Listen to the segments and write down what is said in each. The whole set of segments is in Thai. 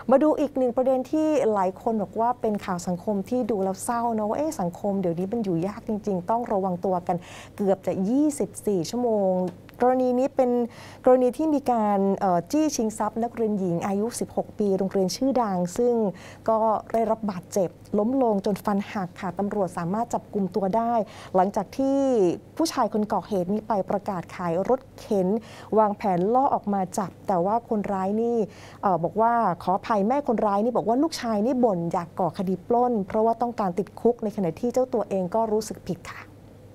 มาดูอีกหนึ่งประเด็นที่หลายคนบอกว่าเป็นข่าวสังคมที่ดูแล้วเศร้านะว่าสังคมเดี๋ยวนี้มันอยู่ยากจริงๆต้องระวังตัวกันเกือบจะ24 ชั่วโมงกรณีนี้เป็นกรณีที่มีการจี้ชิงทรัพย์นักเรียนหญิงอายุ16 ปีโรงเรียนชื่อดังซึ่งก็ได้รับบาดเจ็บล้มลงจนฟันหักค่ะตำรวจสามารถจับกุมตัวได้หลังจากที่ผู้ชายคนก่อเหตุนี้ไปประกาศขายรถเข็นวางแผนล่อออกมาจับแต่ว่าคนร้ายนี่บอกว่าขออภัยแม่คนร้ายนี่บอกว่าลูกชายนี่บ่นอยากก่อคดีปล้นเพราะว่าต้องการติดคุกในขณะที่เจ้าตัวเองก็รู้สึกผิดค่ะ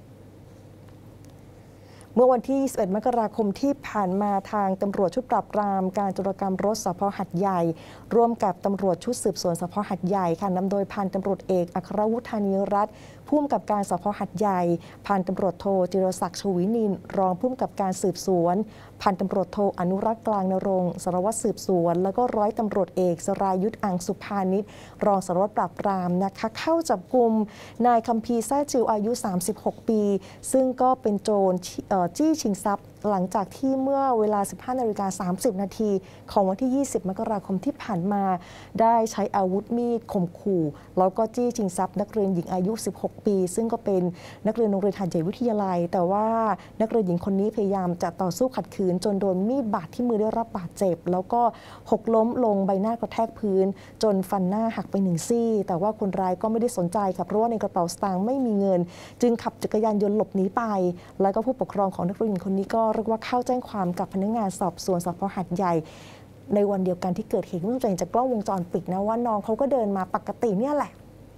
เมื่อวันที่ 21 มกราคมที่ผ่านมาทางตำรวจชุดปราบปรามการโจรกรรมรถสภ.หาดใหญ่ร่วมกับตำรวจชุดสืบสวนสภ.หาดใหญ่ค่ะนำโดยพันตำรวจเอกอัครวุฒิธานีรัตน์ผู้กำกับการสภ.หาดใหญ่พันตำรวจโทจิรศักดิ์ชวินินรองผู้กำกับการสืบสวนพันตำรวจโทอนุรักษ์กลางนรงค์สารวัตรสืบสวนแล้วก็ร้อยตำรวจเอกสรายุทธอังสุภานิชรองสารวัตรปราบปรามนะคะเข้าจับกุมนายคัมภีร์แซ่จิวอายุ36 ปีซึ่งก็เป็นโจรจี้ชิงทรัพย์หลังจากที่เมื่อเวลา 15:30 นาทีของวันที่ 20 มกราคมที่ผ่านมาได้ใช้อาวุธมีดข่มขู่แล้วก็จี้ชิงทรัพย์นักเรียนหญิงอายุ16 ปีซึ่งก็เป็นนักเรียนโรงเรียนหาดใหญ่วิทยาลัยแต่ว่านักเรียนหญิงคนนี้พยายามจะต่อสู้ขัดขืนจนโดนมีดบาดที่มือได้รับบาดเจ็บแล้วก็หกล้มลงใบหน้ากระแทกพื้นจนฟันหน้าหักไป1 ซี่แต่ว่าคนร้ายก็ไม่ได้สนใจค่ะเพราะว่าในกระเป๋าสตางค์ไม่มีเงินจึงขับจักรยานยนต์หลบหนีไปแล้วก็ผู้ปกครองของนักเรียนหญิงคนนี้ก็เรียกว่าเข้าแจ้งความกับพนักงานสอบสวนสภ.หาดใหญ่ในวันเดียวกันที่เกิดเหตุเนื่องจากกล้องวงจรปิดนะว่าน้องเขาก็เดินมาปกติเนี่ยแหละ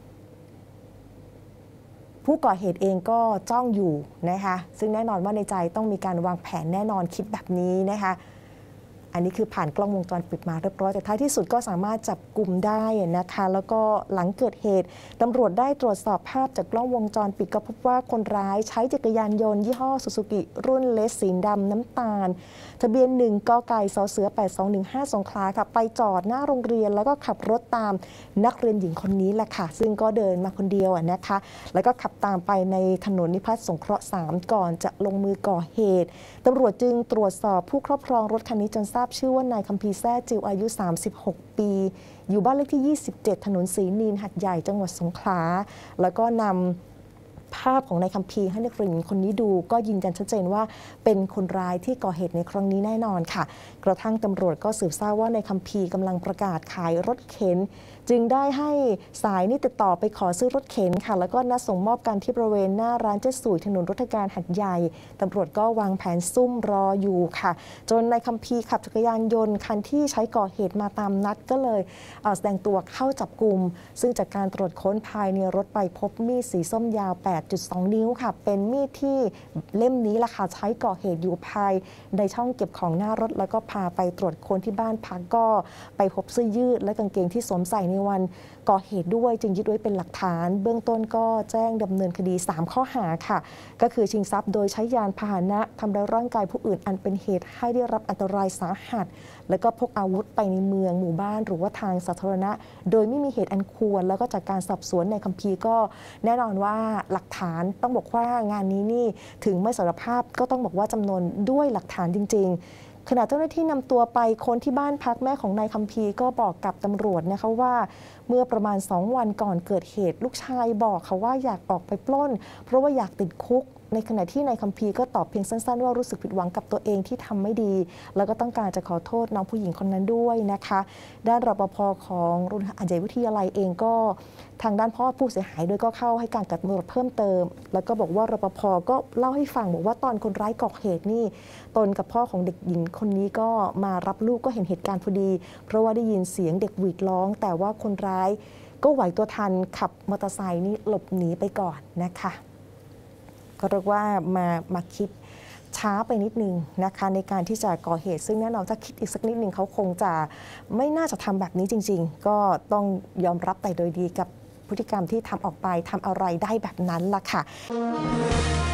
ผู้ก่อเหตุเองก็จ้องอยู่นะคะซึ่งแน่นอนว่าในใจต้องมีการวางแผนแน่นอนคิดแบบนี้นะคะอันนี้คือผ่านกล้องวงจรปิดมาเรียบร้อยแต่ท้ายที่สุดก็สามารถจับกุมได้นะคะแล้วก็หลังเกิดเหตุตำรวจได้ตรวจสอบภาพจากกล้องวงจรปิดก็พบว่าคนร้ายใช้จักรยานยนต์ยี่ห้อซูซูกิรุ่นเลสสีดำน้ำตาลทะเบียน1 กไก่สเส 8215 สงขลาค่ะไปจอดหน้าโรงเรียนแล้วก็ขับรถตามนักเรียนหญิงคนนี้แหละค่ะซึ่งก็เดินมาคนเดียวนะคะแล้วก็ขับตามไปในถนนนิพัฒน์สงเคราะห์3ก่อนจะลงมือก่อเหตุตำรวจจึงตรวจสอบผู้ครอบครองรถคันนี้จนทราบชื่อว่านายคัมภีร์แซ่จิวอายุ36 ปีอยู่บ้านเลขที่ 27 ถนนศรีนีนหาดใหญ่จังหวัดสงขลาแล้วก็นำภาพของนายคัมภีร์ให้นักเรียนคนนี้ดูก็ยืนยันชัดเจนว่าเป็นคนร้ายที่ก่อเหตุในครั้งนี้แน่นอนค่ะกระทั่งตำรวจก็สืบทราบว่านายคัมภีร์กำลังประกาศขายรถเข็นจึงได้ให้สายนี้ติดต่อไปขอซื้อรถเข็นค่ะแล้วก็นัดส่งมอบกันที่บริเวณหน้าร้านเจ๊สุยถนนรัฐการหาดใหญ่ตำรวจก็วางแผนซุ่มรออยู่ค่ะจนนายคัมภีร์ขับจักรยานยนต์คันที่ใช้ก่อเหตุมาตามนัดก็เลยแสดงตัวเข้าจับกุมซึ่งจากการตรวจค้นภายในรถไปพบมีดสีส้มยาว 8.2 นิ้วค่ะเป็นมีดที่เล่มนี้ล่ะค่ะใช้ก่อเหตุอยู่ภายในช่องเก็บของหน้ารถแล้วก็พาไปตรวจค้นที่บ้านพักก็ไปพบเสื้อยืดและกางเกงที่สวมใส่ในวันก่อเหตุด้วยจึงยึดไว้เป็นหลักฐานเบื้องต้นก็แจ้งดำเนินคดี3 ข้อหาค่ะก็คือชิงทรัพย์โดยใช้ยานพาหนะทำร้ายร่างกายผู้อื่นอันเป็นเหตุให้ได้รับอันตรายสาหัสแล้วก็พกอาวุธไปในเมืองหมู่บ้านหรือว่าทางสาธารณะโดยไม่มีเหตุอันควรแล้วก็จากการสอบสวนในคัมภีร์ก็แน่นอนว่าหลักฐานต้องบอกว่างานนี้นี่ถึงไม่สารภาพก็ต้องบอกว่าจำนวนด้วยหลักฐานจริงๆขณะเจ้าหน้าที่นำตัวไปค้นที่บ้านพักแม่ของนายคัมภีร์ก็บอกกับตำรวจนะคะว่าเมื่อประมาณ2 วันก่อนเกิดเหตุลูกชายบอกเขาว่าอยากออกไปปล้นเพราะว่าอยากติดคุกในขณะที่นายคัมภีร์ก็ตอบเพียงสั้นๆว่ารู้สึกผิดหวังกับตัวเองที่ทำไม่ดีแล้วก็ต้องการจะขอโทษน้องผู้หญิงคนนั้นด้วยนะคะด้านรปภ.ของโรงเรียนหาดใหญ่วิทยาลัยเองก็ทางด้านพ่อผู้เสียหายด้วยก็เข้าให้การกับตำรวจเพิ่มเติมแล้วก็บอกว่ารปภ.ก็เล่าให้ฟังบอกว่าตอนคนร้ายก่อเหตุนี่ตนกับพ่อของเด็กหญิงคนนี้ก็มารับลูกก็เห็นเหตุการณ์พอดีเพราะว่าได้ยินเสียงเด็กหวีดร้องแต่ว่าคนร้ายก็ไหวตัวทันขับมอเตอร์ไซค์นี่หลบหนีไปก่อนนะคะก็เรียกว่ามาคิดช้าไปนิดนึงนะคะในการที่จะก่อเหตุซึ่งแน่นอนถ้าคิดอีกสักนิดนึงเขาคงจะไม่น่าจะทำแบบนี้จริงๆก็ต้องยอมรับแต่โดยดีกับพฤติกรรมที่ทำออกไปทำอะไรได้แบบนั้นล่ะค่ะ